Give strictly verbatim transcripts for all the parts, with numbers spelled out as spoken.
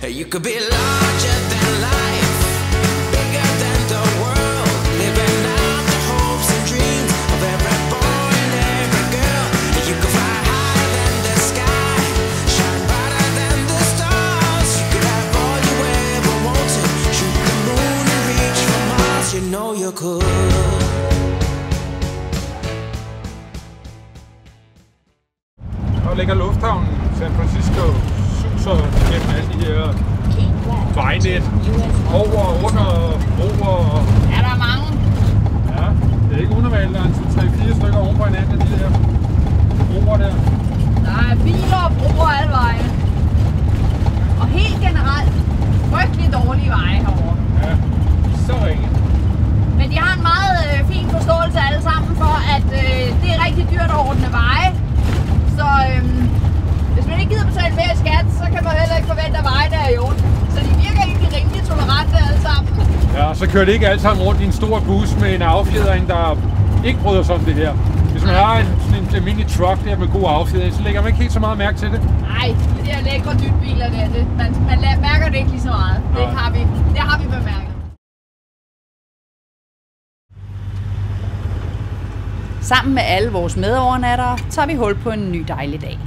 You could be larger than life, bigger than the world, living out the hopes and dreams of every boy and every girl. You could fly higher than the sky, shine brighter than the stars. You could have all you ever wanted, shoot the moon and reach for Mars. You know you could. Der ligger lufthavnen San Francisco, suser gennem alle de her vejnet, over, under, over. Er der mange? Ja, det er ikke unormalt, der er en tre fire stykker oven på hinanden af de der broer der. Der er biler og broer alle veje. Og helt generelt, frygtelig dårlige veje herovre. Ja, så ringe. Men de har en meget øh, fin forståelse alle sammen for, at øh, det er rigtig dyrt at ordne veje. Så øhm, hvis man ikke gider betale mere i skat, så kan man heller ikke forvente, at vejen er i orden. Så de virker egentlig rimelig tolerante alle sammen. Ja, så kører det ikke alle sammen rundt i en stor bus med en affjedring, der ikke bryder sig om det her. Hvis man har en, en almindelig truck der med god affjedring, så lægger man ikke helt så meget mærke til det. Nej, de der lækre dytbiler der, det, man, man mærker det ikke lige så meget. Det har vi, det har vi bemærket. Sammen med alle vores medovernattere tager vi hul på en ny dejlig dag.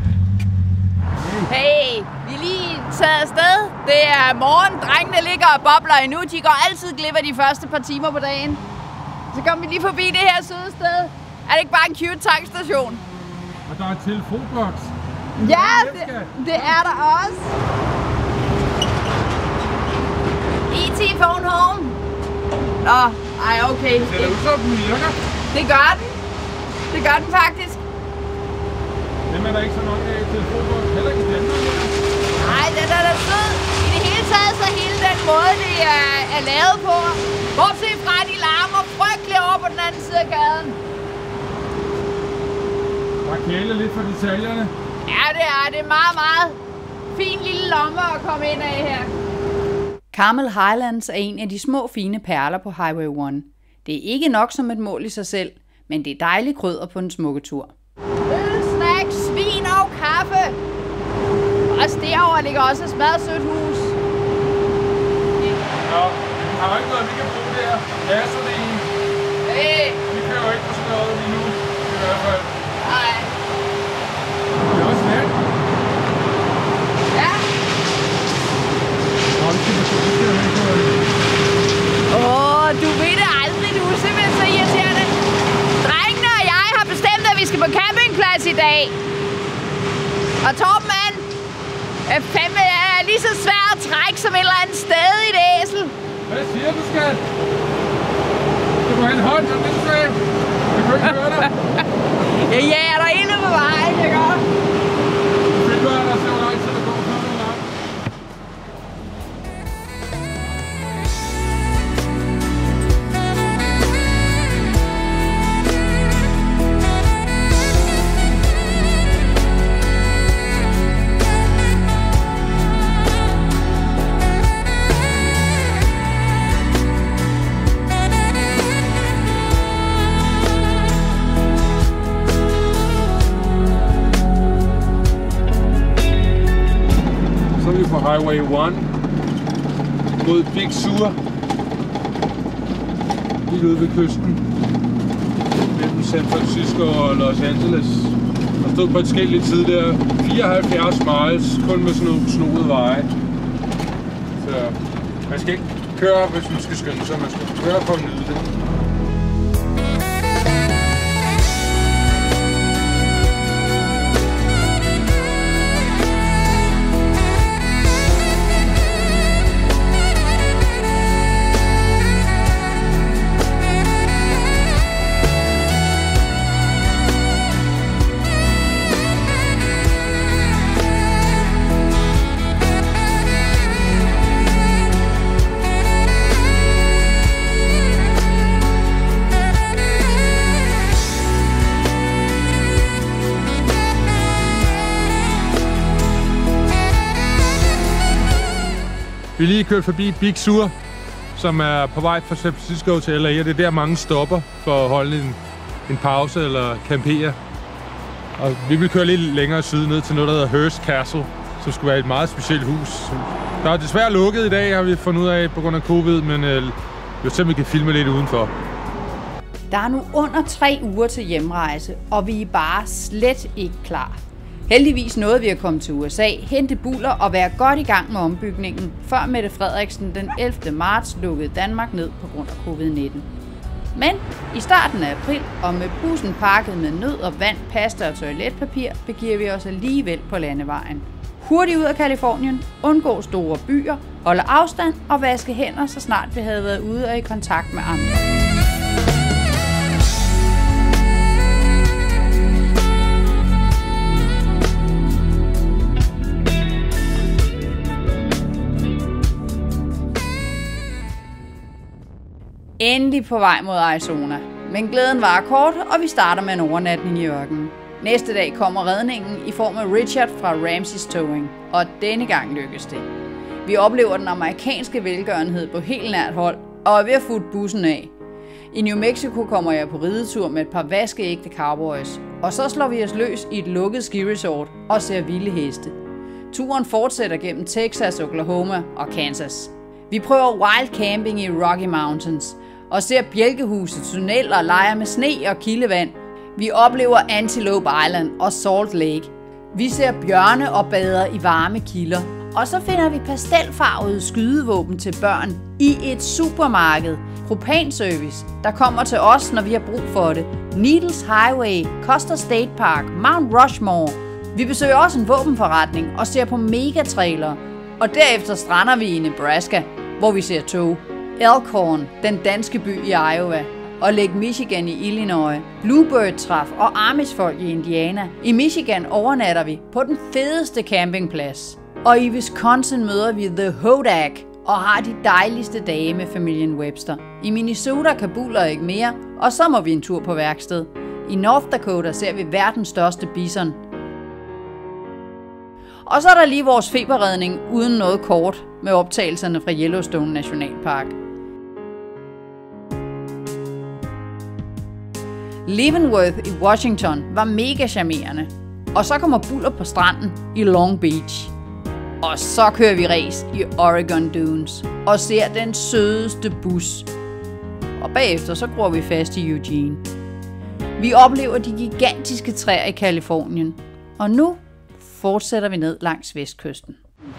Hey, vi er lige taget afsted. Det er morgen. Drengene ligger og bobler endnu. De går altid glip af de første par timer på dagen. Så kommer vi lige forbi det her søde sted. Er det ikke bare en cute tankstation? Og der er telefonboks. Ja, det, det er der også. E T phone home. Nå, ej okay. Ser det ud som den virker? Det gør den. Det gør den faktisk. Hvem er der ikke så nok af telefonboks? Heller ikke den der? Nej, den er da sød. I det hele taget, så hele den måde, det er, er lavet på. Bortset fra, de larmer frygteligt over på den anden side af gaden. Der kæler lidt for detaljerne. Ja, det er. Det er meget, meget fin lille lomme at komme ind af her. Carmel Highlands er en af de små fine perler på Highway one. Det er ikke nok som et mål i sig selv, men det er dejligt krydder på en smukke tur. Øl, snacks, svin og kaffe. Også derovre ligger også et smadsødt hus. Ja, vi har jo ikke noget, vi kan bruge der. Ja, så det er en. Hey. Vi kører jo ikke på sådan noget lige nu, i hvert fald. Nej. Det er også vand. Ja. Nå, vi skal på det. Åh, du ved det aldrig, du er simpelthen så irriterende. Drengene og jeg har bestemt, at vi skal på campingplads i dag. Og Torben, han er fandme er lige så svær at trække som et eller andet sted i et æsel. Hvad siger du, skat? Du må have en hånd, som den sagde. Jeg kan ikke høre dig. Jeg jager dig endnu på vejen, jeg gør. Find mig, der ser hvor lang tid, der går for noget langt. Highway one mod Big Sur, lige ude ved kysten mellem San Francisco og Los Angeles. Der stod på et skilt lidt tid der, fireoghalvfjerds miles, kun med sådan nogle snodede veje. Så man skal ikke køre, hvis man skal skynde sig, man skal køre for at nyde det. Vi er lige kørt forbi Big Sur, som er på vej fra San Francisco til L A, og det er der mange stopper for at holde en, en pause eller campere. Og vi vil køre lidt længere syd ned til noget, der hedder Hearst Castle, som skulle være et meget specielt hus. Der er desværre lukket i dag, har vi fundet ud af, på grund af covid, men øh, vi simpelthen kan filme lidt udenfor. Der er nu under tre uger til hjemrejse, og vi er bare slet ikke klar. Heldigvis nåede vi at komme til U S A, hente buller og være godt i gang med ombygningen, før Mette Frederiksen den ellevte marts lukkede Danmark ned på grund af covid nitten. Men i starten af april, og med bussen pakket med nød og vand, pasta og toiletpapir, begiver vi os alligevel på landevejen. Hurtigt ud af Californien, undgå store byer, holde afstand og vaske hænder, så snart vi havde været ude og i kontakt med andre. Endelig på vej mod Arizona. Men glæden var kort, og vi starter med en overnatning i ørkenen. Næste dag kommer redningen i form af Richard fra Ramsey's Towing, og denne gang lykkes det. Vi oplever den amerikanske velgørenhed på helt nært hold, og er ved at futte bussen af. I New Mexico kommer jeg på ridetur med et par vaskeægte cowboys, og så slår vi os løs i et lukket skiresort og ser vilde heste. Turen fortsætter gennem Texas, Oklahoma og Kansas. Vi prøver wild camping i Rocky Mountains og ser bjælkehuse, tunneller og leger med sne og kildevand. Vi oplever Antelope Island og Salt Lake. Vi ser bjørne og bader i varme kilder. Og så finder vi pastelfarvede skydevåben til børn i et supermarked. Propanservice, der kommer til os, når vi har brug for det. Needles Highway, Custer State Park, Mount Rushmore. Vi besøger også en våbenforretning og ser på megatrailer. Og derefter strander vi i Nebraska, hvor vi ser tog. Elkhorn, den danske by i Iowa, og Lake Michigan i Illinois, Bluebird-træf og Amish-folk i Indiana. I Michigan overnatter vi på den fedeste campingplads. Og i Wisconsin møder vi The Hodak og har de dejligste dage med familien Webster. I Minnesota kan buller ikke mere, og så må vi en tur på værksted. I North Dakota ser vi verdens største bison. Og så er der lige vores feberredning uden noget kort med optagelserne fra Yellowstone Nationalpark. Leavenworth i Washington var mega charmerende. Og så kommer buller på stranden i Long Beach. Og så kører vi race i Oregon Dunes og ser den sødeste bus. Og bagefter så gror vi fast i Eugene. Vi oplever de gigantiske træer i Californien. Og nu fortsætter vi ned langs vestkysten.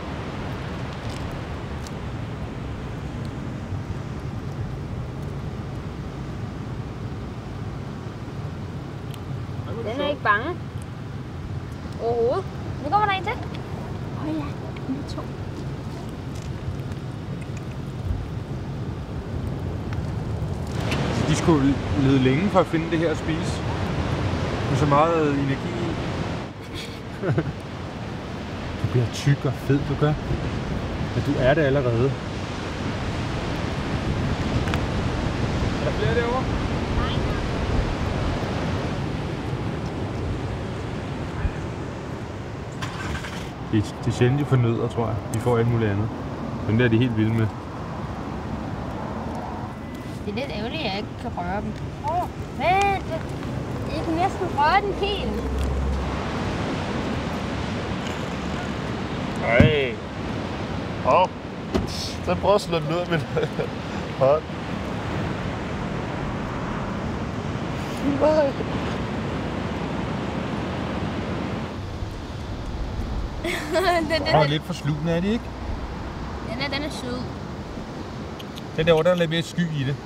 Den er ikke bange. Overhovedet. Nu kommer der en til. Åh oh, ja, nu er to. De skulle lede længe for at finde det her at spise. Med så meget energi i. Du bliver tyk og fed, du gør. Men du er det allerede. Er der flere derovre? Det er, det er sjældent, de får nødder, tror jeg. De får alt muligt andet. Men det er de helt vilde med. Det er lidt ærgerligt, at jeg ikke kan røre dem. Åh, oh, vent! Jeg kan næsten røre den helt. Ej. Åh. Oh. Den prøver at slå den ud af min hånd. Nej. den, den, Åh, lidt for slugende er de, ikke? Den er, den er sød. Den der, der er lidt mere sky i det.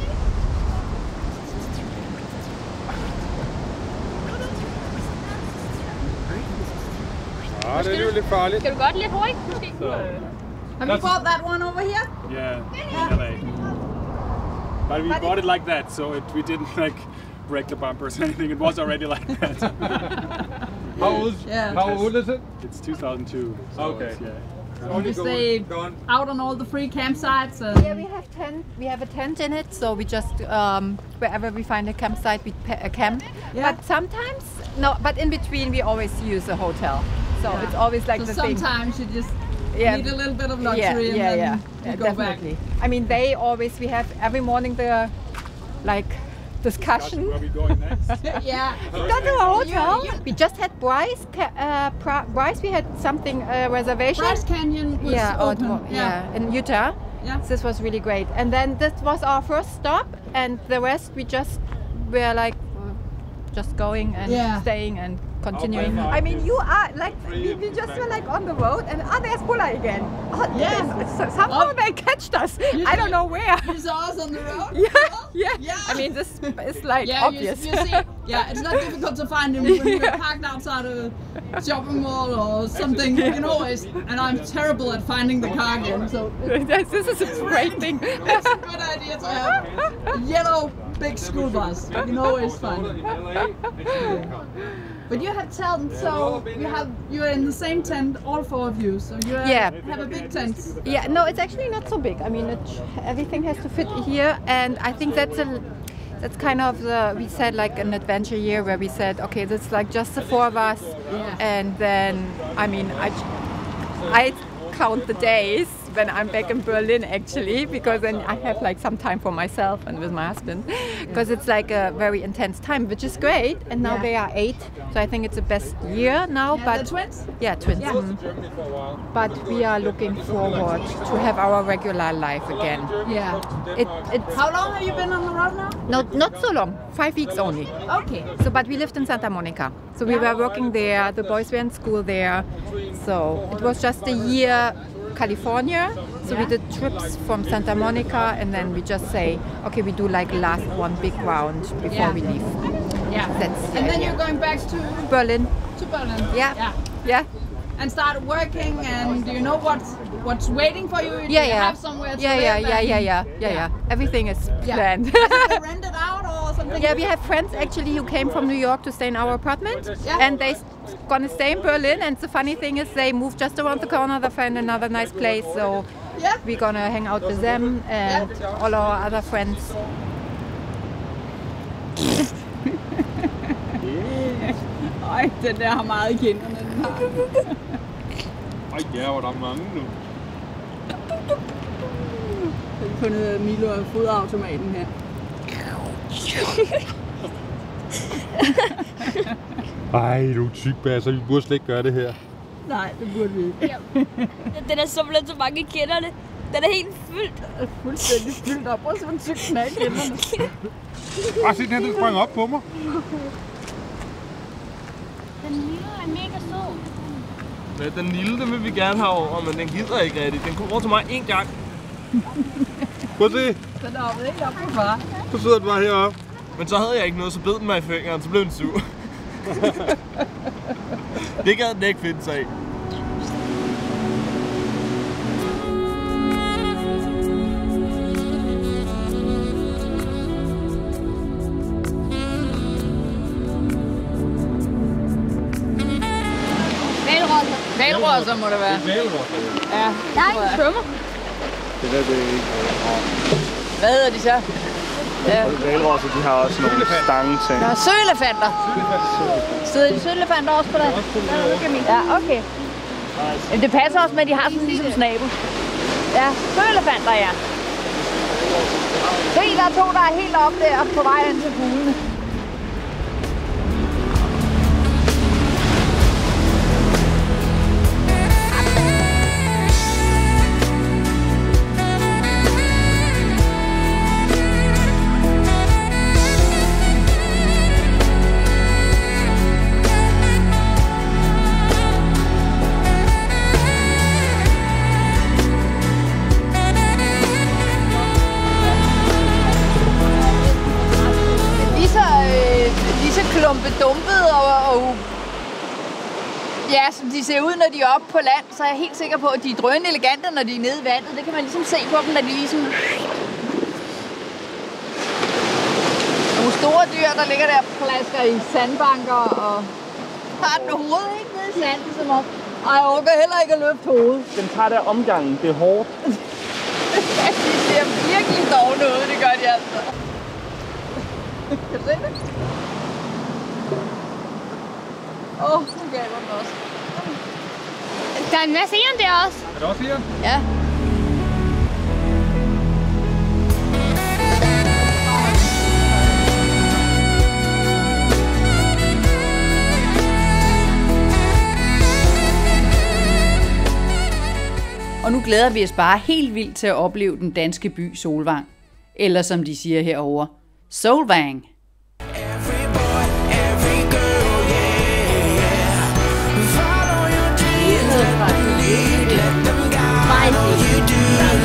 Ah, det er jo lidt farligt. Skal du godt lidt hurtigt? Måske. So, Have you bought that one over here? yeah, in L A. But we bought it like that, so it, we didn't like break the bumpers or anything. It was already like that. How old, Yeah. how old is it? It's two thousand two. So Okay. it's, yeah. Only You go- stay gone. out on all the free campsites. And Yeah, we have tent. We have a tent in it, so we just um, wherever we find a campsite, we pa- a camp. Yeah. But sometimes, no. But in between, we always use a hotel. So Yeah. it's always like so the thing. sometimes you just Yeah. need a little bit of luxury Yeah, and yeah, then yeah, you yeah, go definitely. back. I mean, they always we have every morning the like discussion. Where are we going next? Yeah, go to a hotel. We just had Bryce. Ca- Uh, Pra- Bryce, we had something uh, reservation. Bryce Canyon was yeah, or- open. yeah, in Utah. Yeah. This was really great. And then this was our first stop, and the rest we just were like just going and Yeah. staying and continuing. Okay. I mean, you are like we, we just were like on the road, and oh, there's Bulla again. Oh, Yeah. there's- so- somehow Oh. they catched us. You I don't did. know where. You saw us on the road? Yeah, yeah, Yeah. I mean, this is like Yeah, you, obvious. you see, yeah, it's not difficult to find him when you're parked outside a shopping mall or something. You can always, and I'm terrible at finding the car again, so Yes, this is a great thing. it's a good idea to have a yellow big school bus. You can always find it. But you have tent, so you have you're in the same tent, all four of you. So you have, Yeah. have a big tent. Yeah, no, it's actually not so big. I mean, it, everything has to fit here, and I think that's a that's kind of the we said like an adventure year where we said, okay, this is like just the four of us, Yeah. and then I mean, I I count the days when I'm back in Berlin actually, because then I have like some time for myself and with my husband, because it's like a very intense time, which is great. And now Yeah. they are eight, so I think it's the best year now. Yeah, but the twins? yeah, twins. Yeah. mhm. But we are looking forward to have our regular life again. Yeah. It, it's How long have you been on the road now? not not so long, five weeks only. Okay. So, but we lived in Santa Monica, so we were working there. The boys were in school there, so it was just a year. California, so we did trips from Santa Monica, and then we just say, okay, we do like last one big round before Yeah. we leave. Yeah. That's the And then idea. you're going back to Berlin. to Berlin. Yeah, Yeah. yeah. And start working, and do you know what's what's waiting for you? Do Yeah, you yeah. have somewhere to Yeah, live? yeah, yeah, and- yeah, yeah, yeah, yeah. Everything is Yeah. planned. Is it rented out or something? Yeah, we have friends actually who came from New York to stay in our apartment, Yeah. and they s- gonna stay in Berlin. And the funny thing is, they moved just around the corner. They find another nice place, so Yeah. we're gonna hang out with them and all our other friends. Ej, den der har meget i kinderne. Den har. Ej, ja, hvor der er mange nu. Jeg har fundet Milo af fodautomaten her. Ej, du er tyk, Basser. Vi burde slet ikke gøre det her. Nej, det burde vi ikke. Den er simpelthen så mange i kinderne. Den er helt fyldt. Fuldstændig fyldt op. Prøv at se, hvor en tyk den er i kinderne. Ej, se den her, den sprang op på mig. Den lille er mega sød. Men den lille, den vil vi gerne have over, men den gider ikke rigtig. Den kommer over til mig én gang. Prøv at se. Den er hoppet ikke op på far. Så sidder den bare heroppe. Men så havde jeg ikke noget, så bed den mig i fingeren, så blev den sur. Det gad den ikke finde sig af. Valrosser. Valrosser må det være. Ja. Der er en svømmer. Det der, det er ikke. Hvad hedder de så? Valrosser, de har også nogle stangeting. Der er søelefanter. Sidder de søelefanter også på det? Ja, okay. Jamen, det passer også med, at de har sådan ligesom snabel. Ja, søelefanter, ja. Se, der er to, der er helt oppe der på vej ind til fuglene. Lige så, øh, lige så klumpedumpet og, og ja, som de ser ud, når de er oppe på land, så er jeg helt sikker på, at de er drønende elegante, når de er nede i vandet. Det kan man ligesom se på dem, når de ligesom... Nogle store dyr, der ligger der og plasker i sandbanker og har den hovedet ikke nede i sanden, som om... Ej, jeg orker heller ikke at løfte hovedet. Den tager der omgangen, det er hårdt. De ser virkelig dårlige ud, det gør de altså. Kan du se det? Åh, oh, nu gaber den også. Der er en masse æren der også. Er det også her? Ja. Og nu glæder vi os bare helt vildt til at opleve den danske by Solvang. Eller som de siger herovre, Solvang. Every boy, every girl, yeah, yeah. Follow your dreams, let them lead, let them guide. All you do